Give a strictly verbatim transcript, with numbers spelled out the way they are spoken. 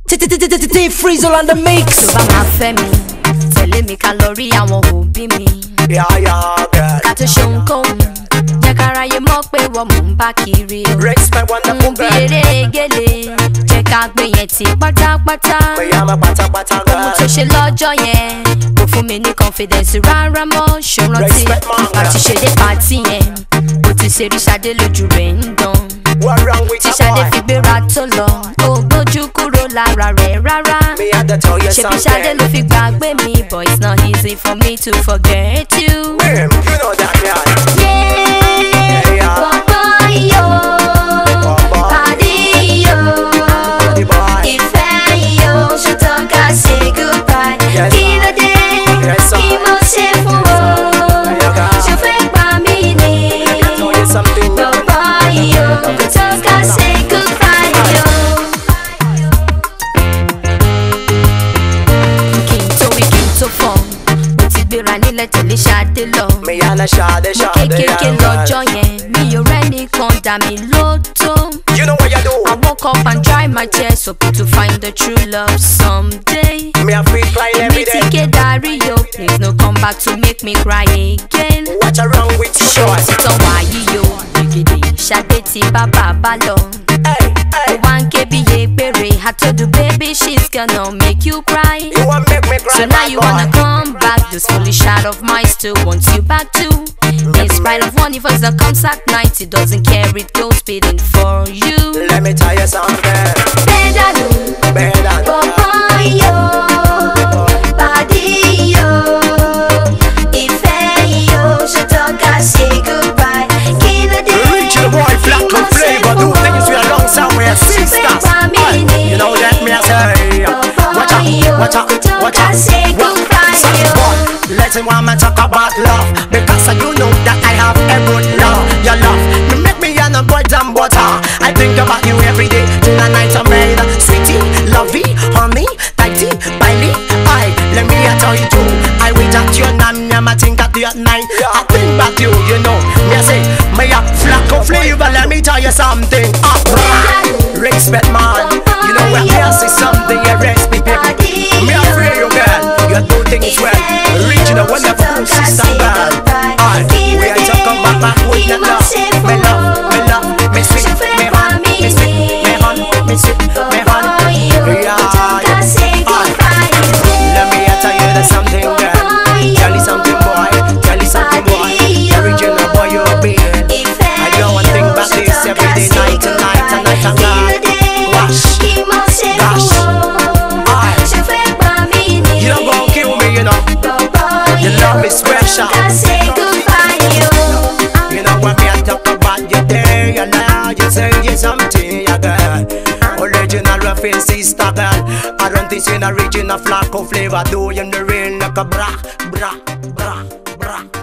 T-Freezel on the mix. Tó bá máa fẹ́ mi, tẹ̀lé mi ká lọ rí àwọn òbí mi. Yeah, yeah, girl. Ká tó ṣe ohunkóhun, jẹ́ káráyé mọ̀ pé wọ́n mò ń bá kiri o. Respect wonderful Bí girl. eré gèlè, jẹ́ ká gbé yẹn tì pátápátá. Me I'm a pata pata Ohun tó girl. ṣe lọ́jọ́ yẹn, kò fún mi ní confidence rárá mọ́. Ṣòrántí, Respect mama. pàtí ṣe dé pàtí yẹn, bó ti ṣe rí Ṣadé lójú rẹ̀ ń dán. What wrong with Tí a Ṣadé boy? fi gbéra tó lọ, ó gbójú kúrò lára rẹ̀ rárá. Me had to tell you Ṣebí Ṣadé something. ló fi gbàgbé mi, but it's not easy for me to forget you. Bim, you know that girl. Yeah, yeah. bọ̀bọ̀ yo, Bọ̀bọ̀. pàdí yo, The boy. ìfẹ́ yo, ṣùtọ́ ká say goodbye. Yes, Kí ló dé? Yes, sir. Kí mo ṣe fún ọ? Yeah, girl. Ṣo fẹ́ gbà mí ni? Tell you something. Bọ̀bọ̀ yo, ṣùtọ́ ká say goodbye yo. Kí n tó wí kí n tó fọ̀, mo ti gbéra nílẹ̀ tẹ̀lé Ṣadé lọ. Me and a shade, Mo shade, kékeré lọ́jọ́ yẹn, mi ò rẹ́nìkan dà mí lóòótọ́. You know what you I do? woke up and dry my tears, hoping to find the true love someday. Me a free fly Èmi every ti day. ké darí yo, please no come back to make me cry again. What's wrong with you, Ṣé o boy? ti tán wàyí yo? Gègèdè Ṣadé ti bá bàbá lọ. Hey, Mo hey. wá ń ké bí egbére, I told you baby she's gonna make you cry. You want make me cry, So now my you wanna boy? come back. This foolish heart of mine still wants you back too. In spite of one, if it's a concert night, it doesn't care, it goes speeding for you. Let me tell you something. Pedalo, Better. Bọ̀bọ̀ yo, pàdí yo, ìfẹ́ yo, ṣùtọ́ ká say goodbye. Kí ló dé? Original boy, Flacco Kí mo ṣe flavor. Do fún ọ? things we are long somewhere. Ṣo fẹ́ Sisters. gbà mí Hey, ni? you know that me I say. Watch out, watch out, watch out. Say goodbye, Son yo. boy, let him want me talk about love. Because you know that I have a good love. Your love, you make me and a boy damn butter. I think about you every day, till the night I made. Sweetie, lovey, honey, tighty, biley. I, let me tell you too. I wait at your name, I think at you at night. I think about you, you know. Me I say, me a Flacco flavor, let me tell you something. Ah, respect man, you know when me I say something, you respect people. Me I pray you girl, you do things well. Original wonderful sister girl. Aye, we are talking about back with the love. Me love, me love, me sweet, me hon, me sweet, me hon, me sweet, me hon. Yeah, aye. Let me tell you that something girl. Tell you something boy, tell you something boy. Original boy you be. I don't want to think about this every day, night and night and night and night. Wash, gosh, aye. You don't go kill me, you know. Your love is special. You know when me I talk about you there, you know you say you something, yeah, girl. Original roughin' sister girl. I don't think you original Flacco flavor. Do you in the rain like a bra, bra, bra, bra.